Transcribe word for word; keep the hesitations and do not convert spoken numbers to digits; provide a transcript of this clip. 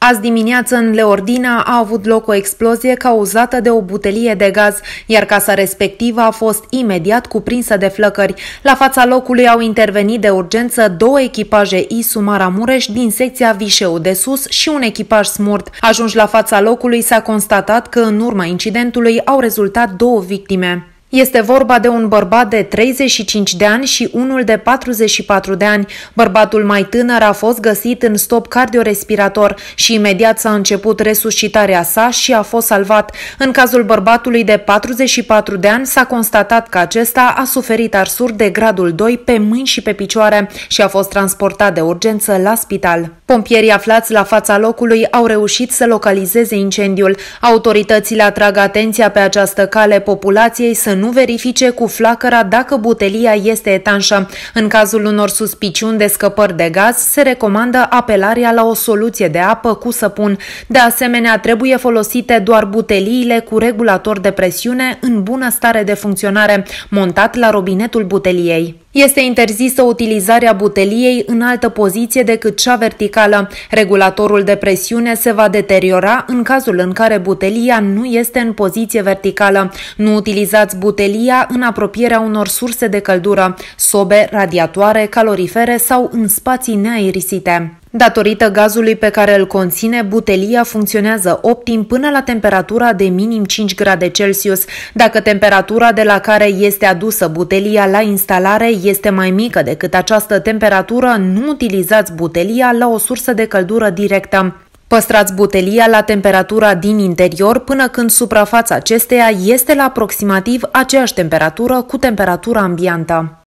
Azi dimineață în Leordina a avut loc o explozie cauzată de o butelie de gaz, iar casa respectivă a fost imediat cuprinsă de flăcări. La fața locului au intervenit de urgență două echipaje I S U Maramureș din secția Vișeu de Sus și un echipaj Smurt. Ajunși la fața locului, s-a constatat că în urma incidentului au rezultat două victime. Este vorba de un bărbat de treizeci și cinci de ani și unul de patruzeci și patru de ani. Bărbatul mai tânăr a fost găsit în stop cardiorespirator și imediat s-a început resuscitarea sa și a fost salvat. În cazul bărbatului de patruzeci și patru de ani s-a constatat că acesta a suferit arsuri de gradul doi pe mâini și pe picioare și a fost transportat de urgență la spital. Pompierii aflați la fața locului au reușit să localizeze incendiul. Autoritățile atrag atenția pe această cale populației să nu verifice cu flacăra dacă butelia este etanșă. În cazul unor suspiciuni de scăpări de gaz, se recomandă apelarea la o soluție de apă cu săpun. De asemenea, trebuie folosite doar buteliile cu regulator de presiune în bună stare de funcționare, montat la robinetul buteliei. Este interzisă utilizarea buteliei în altă poziție decât cea verticală. Regulatorul de presiune se va deteriora în cazul în care butelia nu este în poziție verticală. Nu utilizați butelia în apropierea unor surse de căldură, sobe, radiatoare, calorifere sau în spații neaerisite. Datorită gazului pe care îl conține, butelia funcționează optim până la temperatura de minim cinci grade Celsius. Dacă temperatura de la care este adusă butelia la instalare este mai mică decât această temperatură, nu utilizați butelia la o sursă de căldură directă. Păstrați butelia la temperatura din interior până când suprafața acesteia este la aproximativ aceeași temperatură cu temperatura ambientă.